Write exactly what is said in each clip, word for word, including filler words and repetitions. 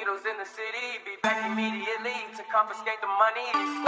Beatles in the city, be back immediately to confiscate the money.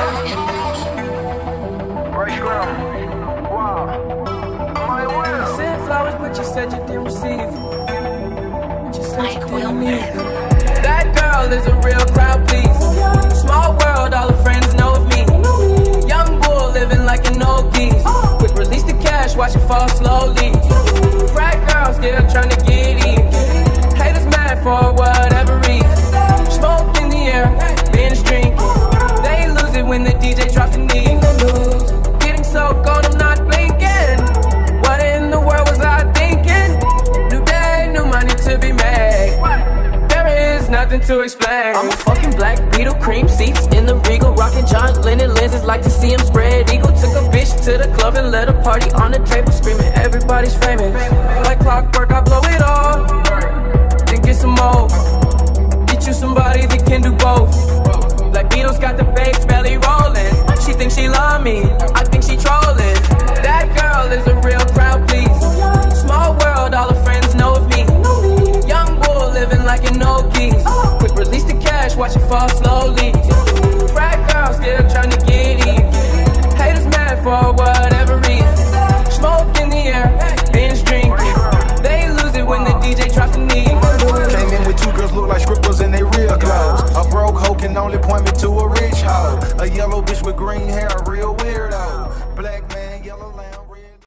Right ground. Wow. My will. Sent flowers, but you said you didn't receive. But you said you didn't need them. That girl is a real crowd, please. Small world, all her friends know of me. Young bull living like an old geese. Quick release the cash, watch it fall slowly. Frat girls still trying to get even. Haters mad for whatever reason. Smoke in the air, binge drinking. They lose it when the D J drops the knee. Getting so cold, I'm not blinking. What in the world was I thinking? New day, new money to be made. There is nothing to explain. I'm a fucking black Beetle, cream seats in the Regal, rocking John Lennon lenses, like to see him spread eagle. Took a bitch to the club and let a party on the table, screaming everybody's famous. Like clockwork, I blow it all, then get some more. Get you somebody that can do both. Black Beatles got the bass belly rolling. She thinks she love me, I think she trolling. That girl is a real crowd, please. Small world, all her friends know of me. Young bull living like an old geese. Quick release the cash, watch it fall slowly. Frat girl still trying to get even. Haters mad for what?